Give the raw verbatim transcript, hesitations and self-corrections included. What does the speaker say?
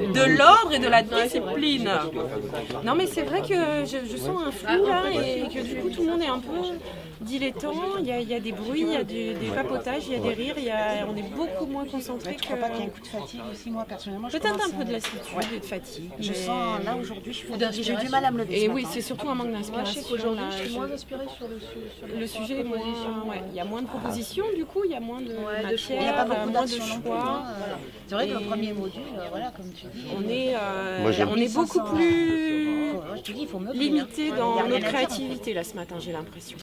de l'ordre et de la discipline. Non mais c'est vrai que je, je sens un flou là et que du coup tout le monde est un peu dilettant. Il y a, il y a des bruits, il y a du, des papotages, il y a des rires, il y a, on est beaucoup moins concentré que... Je crois pas qu'il y a un coup de fatigue aussi, moi personnellement. Peut-être un peu de lassitude et de fatigue. Je mais... sens là aujourd'hui, je suis fatiguée, j'ai du mal à me lever. Et oui, c'est surtout un manque d'inspiration. Aujourd'hui, je suis moins inspirée sur le, sur le, le sujet. Est moins, ouais, il y a moins de propositions, du coup, il y a moins de ouais, matière, il n'y a pas beaucoup moins de choix. Voilà. C'est vrai que le premier module, voilà, comme tu dis, on est, euh, Moi, on est beaucoup plus dis, il faut limité dans notre créativité là ce matin, j'ai l'impression.